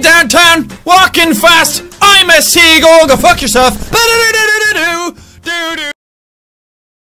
downtown, walking fast. I'm a seagull. Go fuck yourself.